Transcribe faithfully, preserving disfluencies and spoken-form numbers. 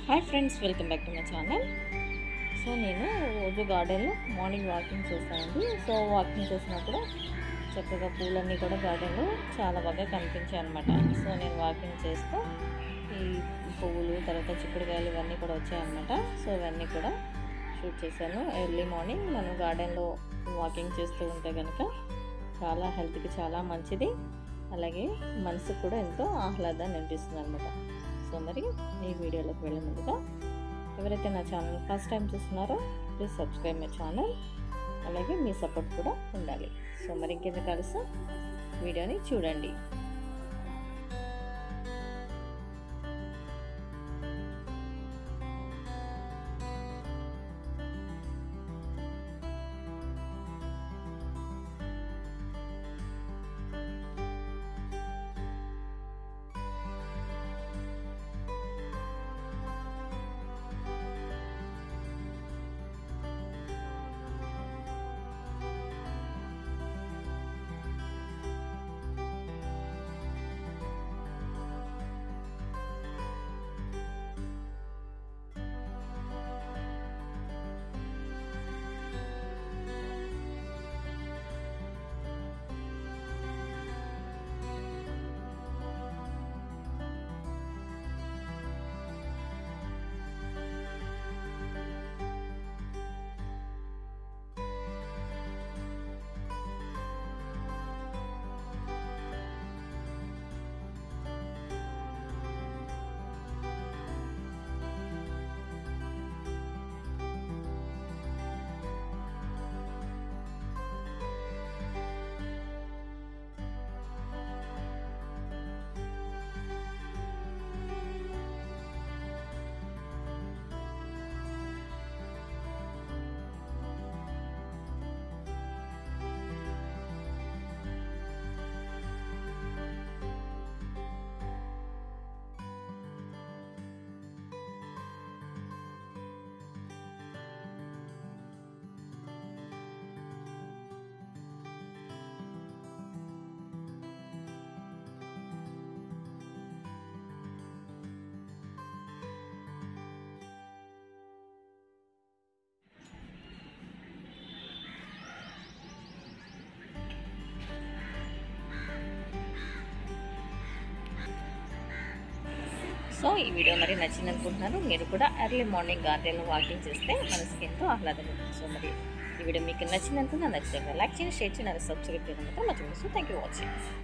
Hi friends, welcome back to my channel. So నేను రోజు గార్డెన్లో మార్నింగ్ వాకింగ్ చేస్తానండి. సో వాకింగ్ చేసినప్పుడు చక్కగా పూలన్నీ కూడా గార్డెన్లో చాలా బాగా కనిపించాయి అనమాట. సో నేను వాకింగ్ చేస్తూ ఈ పువ్వులు, తర్వాత చిక్కుడుకాయలు ఇవన్నీ కూడా వచ్చాయన్నమాట. సో ఇవన్నీ కూడా షూట్ చేశాను. ఎర్లీ మార్నింగ్ మనం గార్డెన్లో వాకింగ్ చేస్తూ ఉంటే కనుక చాలా హెల్త్కి చాలా మంచిది, అలాగే మనసుకు కూడా ఎంతో ఆహ్లాదాన్ని అనిపిస్తుంది అనమాట. సో మరి ఈ వీడియోలోకి వెళ్ళే ముందుగా ఎవరైతే నా ఛానల్ ఫస్ట్ టైం చూస్తున్నారో ప్లీజ్ సబ్స్క్రైబ్ మై ఛానల్, అలాగే మీ సపోర్ట్ కూడా ఉండాలి. సో మరి ఇంకెందుకు కలిసి వీడియోని చూడండి. సో ఈ వీడియో మరి నచ్చింది అనుకుంటున్నాను. మీరు కూడా ఎర్లీ మార్నింగ్ గార్డెన్లో వాకింగ్ చేస్తే మనసుకి ఎంతో ఆహ్లాదంగా ఉంటుంది. సో మరి ఈ వీడియో మీకు నచ్చింది అనుకుంటున్నా. నచ్చితే లైక్ చేయండి, షేర్ చేయండి, సబ్స్క్రైబ్ చేయడం మాత్రం మర్చిపోండి. So thank you watching.